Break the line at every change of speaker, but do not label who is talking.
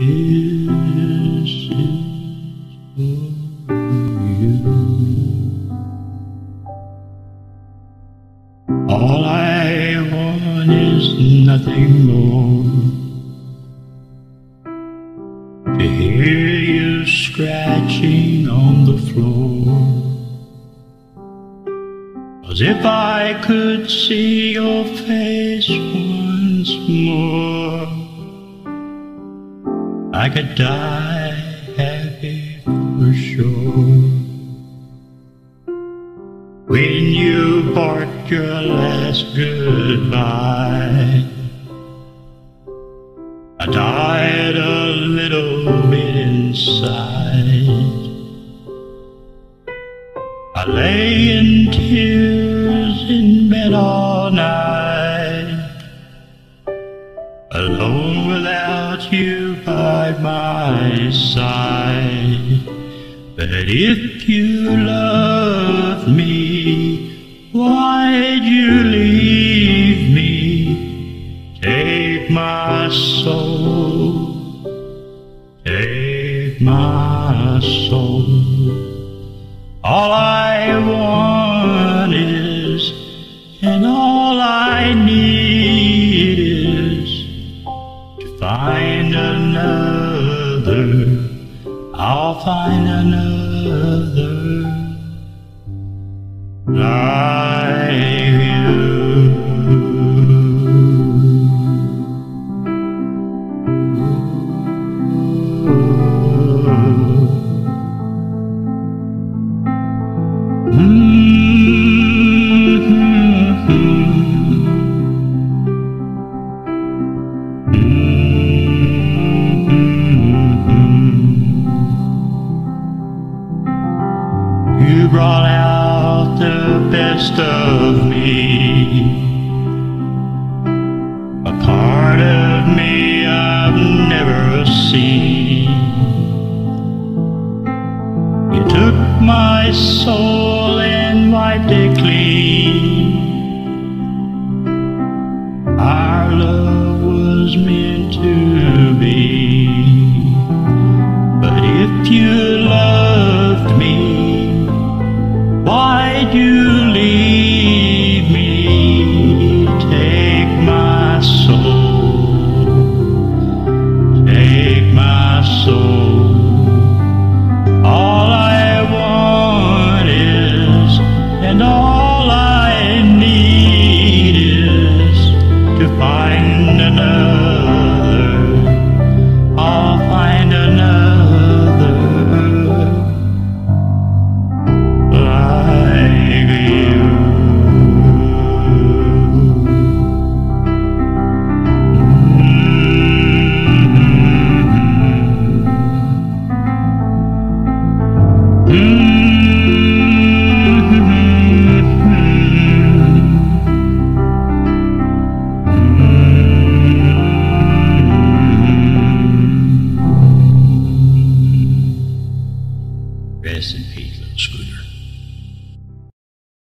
This is for you. All I want is nothing more, to hear you scratching on the floor. 'Cause if I could see your face once more, I could die happy for sure. When you barked your last goodbye, I died a little bit inside. I lay in tears in bed all night, alone without you by my side. But if you love me, why'd you leave me? Take my soul, take my soul. All I want is, and all I need is, to find another. I'll find another like you. You brought out the best of me, a part of me I've never seen. You took my soul